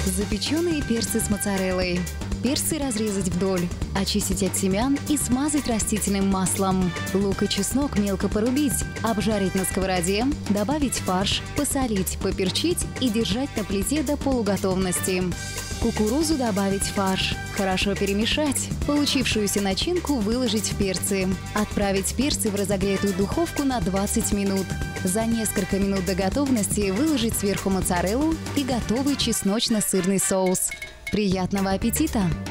Запеченные перцы с моцареллой. Перцы разрезать вдоль, очистить от семян и смазать растительным маслом. Лук и чеснок мелко порубить, обжарить на сковороде, добавить фарш, посолить, поперчить и держать на плите до полуготовности. Кукурузу добавить в фарш, хорошо перемешать. Получившуюся начинку выложить в перцы. Отправить перцы в разогретую духовку на 20 минут. За несколько минут до готовности выложить сверху моцареллу и готовый чесночно-сырный соус. Приятного аппетита!